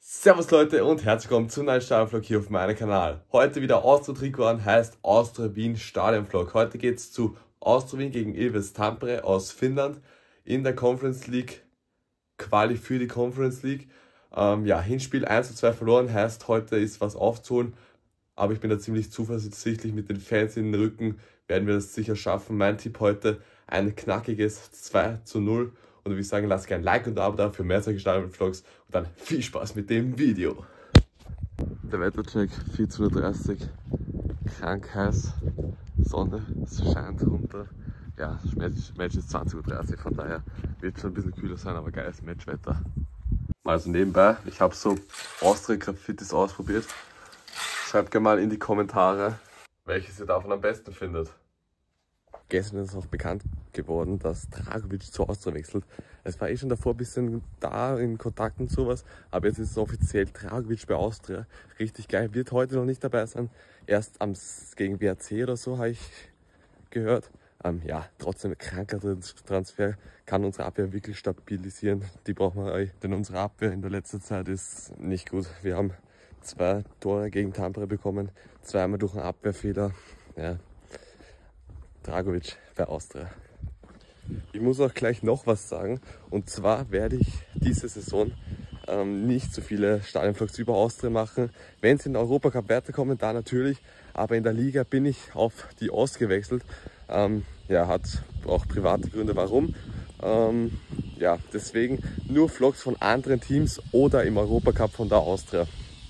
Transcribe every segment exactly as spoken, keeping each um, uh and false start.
Servus Leute und herzlich willkommen zum neuen Stadionvlog hier auf meinem Kanal. Heute wieder Austria-Trikot an, heißt Austria Wien Stadionvlog. Heute geht es zu Austria Wien gegen Ilves Tampere aus Finnland in der Conference League, Quali für die Conference League. Ähm, ja, Hinspiel eins zu zwei verloren, heißt heute ist was aufzuholen, aber ich bin da ziemlich zuversichtlich, mit den Fans in den Rücken werden wir das sicher schaffen. Mein Tipp heute ein knackiges zwei zu null. Und ich würde sagen, lasst gerne ein Like und ein Abo da für mehr solche Stadionvlogs und dann viel Spaß mit dem Video. Der Wettercheck vierzehn Uhr dreißig, krank heiß, Sonne, es scheint runter. Ja, das Match ist zwanzig Uhr dreißig, von daher wird schon ein bisschen kühler sein, aber geiles Matchwetter. Also nebenbei, ich habe so Austria-Graffitis ausprobiert. Schreibt gerne mal in die Kommentare, welches ihr davon am besten findet. Gestern ist auch bekannt geworden, dass Dragovic zu Austria wechselt. Es war eh schon davor ein bisschen da in Kontakt und sowas, aber jetzt ist es offiziell Dragovic bei Austria. Richtig geil, wird heute noch nicht dabei sein. Erst am, gegen W R C oder so habe ich gehört. Ähm, ja, trotzdem ein kranker Transfer, kann unsere Abwehr wirklich stabilisieren. Die brauchen wir, denn unsere Abwehr in der letzten Zeit ist nicht gut. Wir haben zwei Tore gegen Tampere bekommen, zweimal durch einen Abwehrfehler. Ja. Dragovic bei Austria. Ich muss auch gleich noch was sagen, und zwar werde ich diese Saison ähm, nicht so viele Stadionvlogs über Austria machen. Wenn sie in den Europacup weiterkommen, da natürlich, aber in der Liga bin ich auf die Ost gewechselt. Ähm, ja, hat auch private Gründe, warum. Ähm, ja, deswegen nur Vlogs von anderen Teams oder im Europacup von der Austria.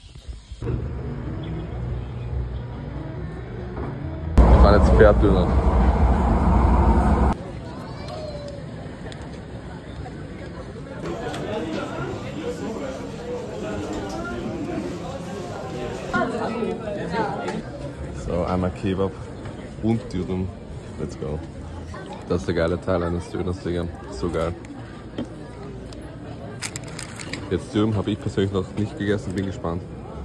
Ich war jetzt Pferddöner. So, einmal Kebab und Dürüm. Let's go. Das ist der geile Teil eines Döners, Digga. So geil. Jetzt Dürüm habe ich persönlich noch nicht gegessen, bin gespannt.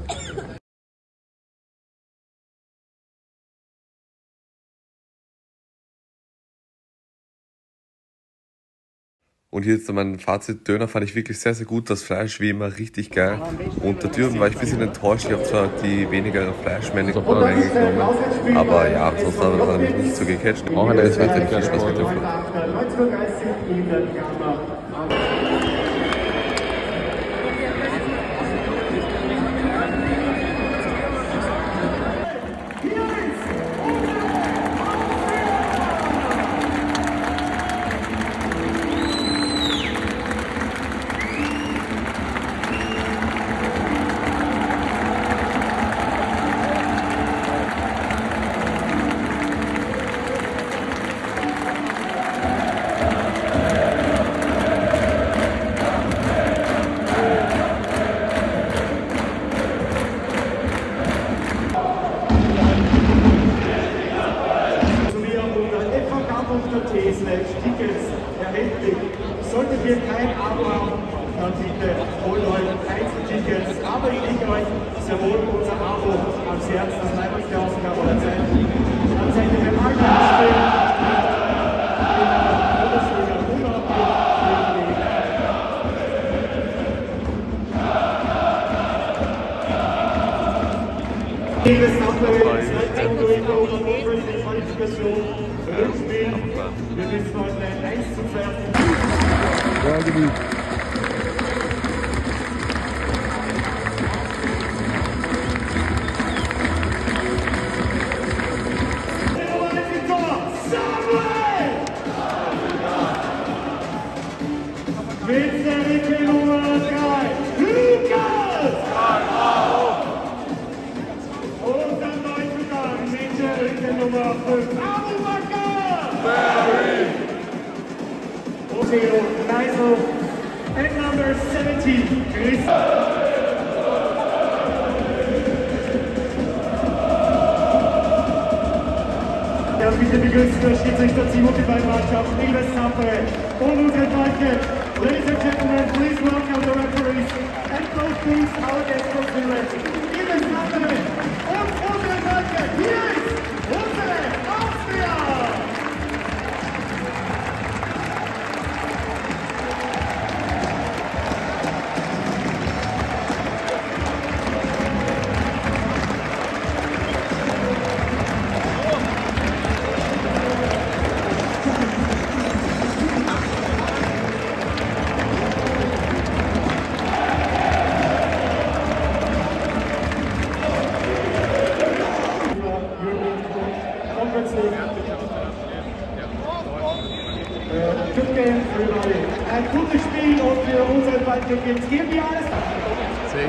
Und hier jetzt mein Fazit, Döner fand ich wirklich sehr, sehr gut, das Fleisch wie immer richtig geil. Und der Dürüm war ich ein bisschen enttäuscht, ich habe zwar die weniger Fleischmenge genommen, aber ja, sonst hat er mich nicht so gecatcht. Auch einer ist weiterhin viel Spaß mit dem Flug. Solltet ihr kein Abo haben, dann bitte holt euch Einzeltickets. Aber ich lege euch sehr wohl unser Abo ans Herz, das leibliche Ausgabe der Zeit. Dann seid ihr beim Alltagsspiel in der Bundesliga unabhängig. Liebes Nachbarn, zweite Runde oder Conference Qualifikation, Rückspiel. Wir müssen heute ein eins zu zwei. Ja, genug. Mit der Ecke Nummer drei, Lukas! Und am Neuzugang mit der Ecke Nummer fünf, Abu Bakar! Theo Geisel and number seventeen, Chris. Ja, bitte begrüßen der Schiedsrichter Team und die beiden Mannschaften, Ilves Tampere und unsere Deutsche. Ladies and gentlemen, please welcome the referees and both teams, our guests from Finland. Ilves Tampere und unsere Deutsche. Hier ist unsere Austria!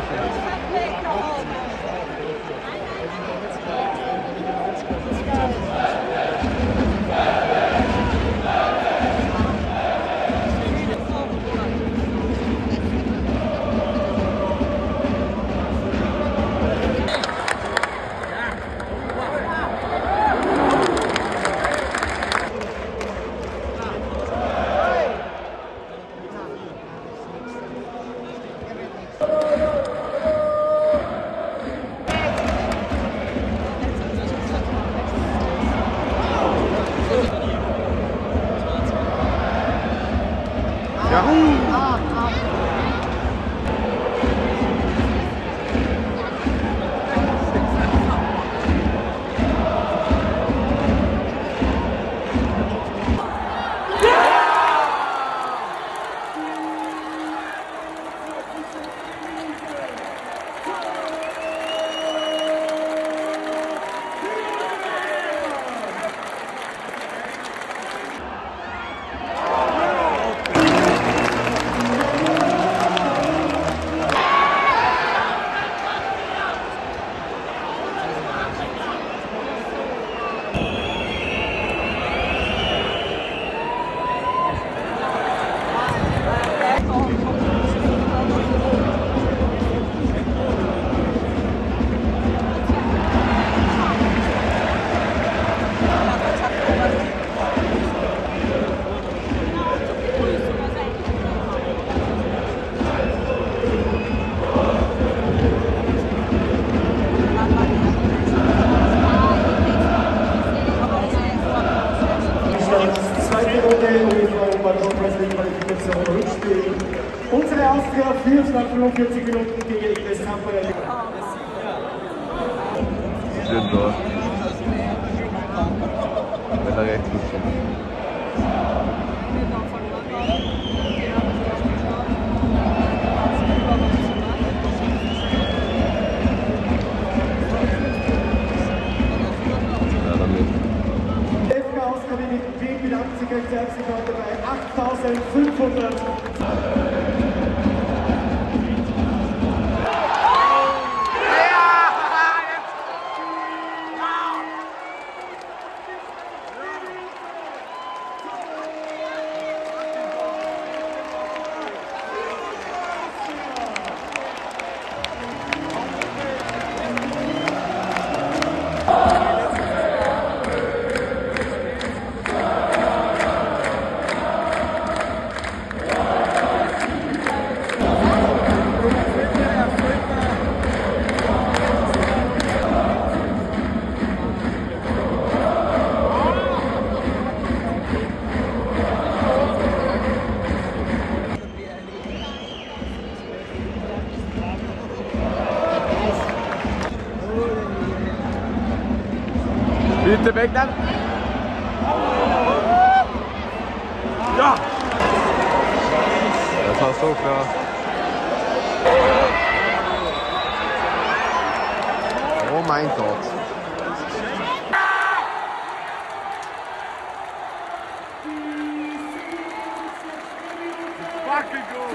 Unsere Austria führt nach fünfundvierzig Minuten gegen I W S Tampere. Schön dort. Wenn er rechts ist. Ja, dann nicht. Die F K-Ausgabe mit Weg bedankt sich recht herzlich heute bei achttausendfünfhundert. Bitte weg dann! Ja! Das war so klar. Oh mein Gott! Fucking gut!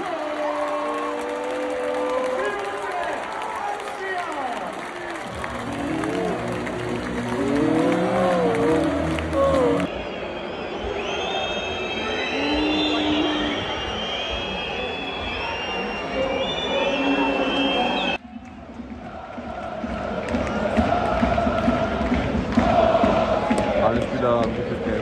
Alles wieder ein bisschen Geld.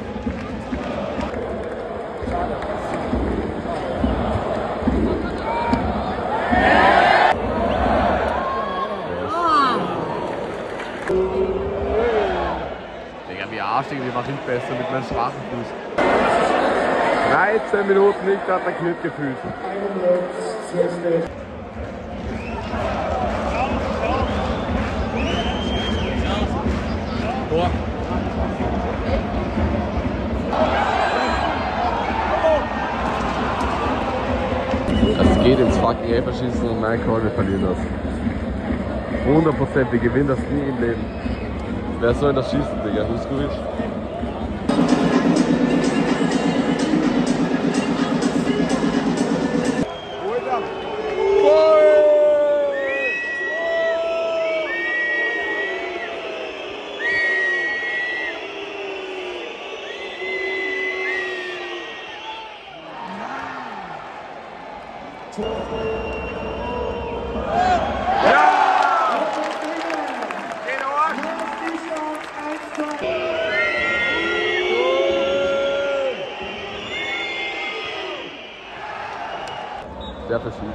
Digga, wie arschig, wir machen nicht besser mit meinem schwachen Fuß. dreizehn Minuten nicht attackiert gefühlt. Tor. Das geht ins fucking Elferschießen und mein Call, wir verlieren das. hundert Prozent, wir gewinnen das nie im Leben. Wer soll das schießen, Digga? Huskovic? Einfach schießen.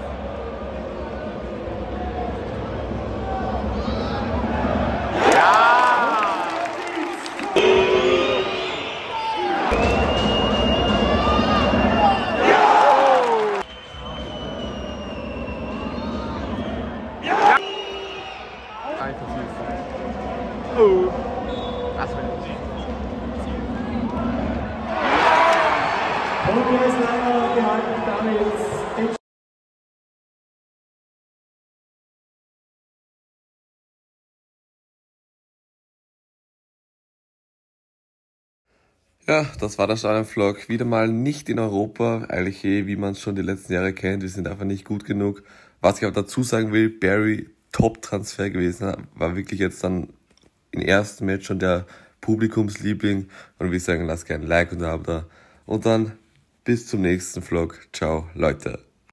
Einfach schießen. Oh. Das will ich nicht. Und der ist leider gehalten damit. Ja, das war der Stadion-Vlog. Wieder mal nicht in Europa. Eigentlich eh, wie man es schon die letzten Jahre kennt. Wir sind einfach nicht gut genug. Was ich aber dazu sagen will, Barry, Top-Transfer gewesen. War wirklich jetzt dann im ersten Match schon der Publikumsliebling. Und wir sagen, lasst gerne ein Like und ein Abo da. Und dann bis zum nächsten Vlog. Ciao, Leute.